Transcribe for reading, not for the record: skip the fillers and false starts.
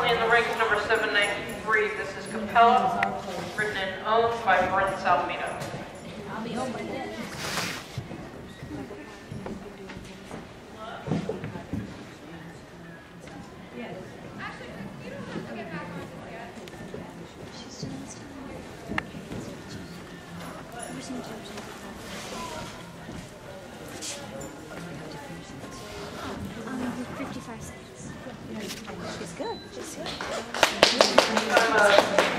Finally, in the ranks, number 793, this is Capella, written and owned by Brent Salamino. I'll be home by then. She's doing this time. 55 seconds. She's good. She's good. Time